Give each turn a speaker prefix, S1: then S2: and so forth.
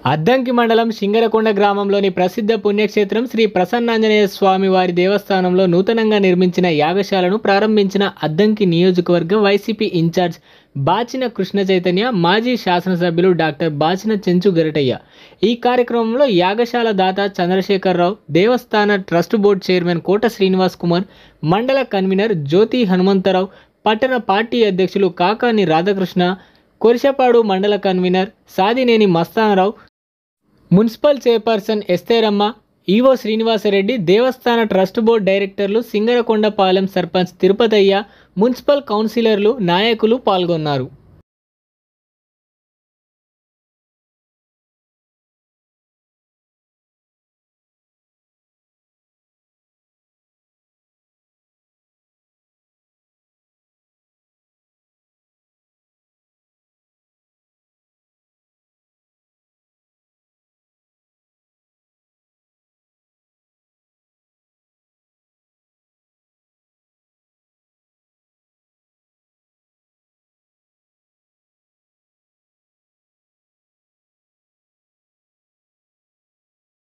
S1: అద్దంకి మండలం సింగరకొండ గ్రామంలోని ప్రసిద్ధ పుణ్యక్షేత్రం శ్రీ ప్రసన్నాంజనేయ స్వామి వారి దేవస్థానంలో నూతనంగా నిర్మించిన యాగశాలను ప్రారంభించిన అద్దంకి నియోజకవర్గ వైసీపీ ఇన్ఛార్జ్ బాచిన కృష్ణ చైతన్య, మాజీ శాసనసభ్యులు డాక్టర్ బాచిన చెంచు గరటయ. ఈ కార్యక్రమంలో యాగశాల దాత చంద్రశేఖరరావు, దేవస్థాన trust board chairman Kota Srinivas Kumar, మండల కన్వీనర్ జ్యోతి హనుమంతరావు, పట్టణ పార్టీ అధ్యక్షులు కాకాని రాధాకృష్ణ, కొరిశపాడు మండల convener Sadineni Mastanarao, municipal chairperson Estheramma, EO Srinivasareddy, దేవస్థాన ట్రస్ట్ బోర్డు డైరెక్టర్లు, సింగరకొండపాలెం సర్పంచ్ తిరుపతయ్య, మున్సిపల్ కౌన్సిలర్లు, నాయకులు పాల్గొన్నారు.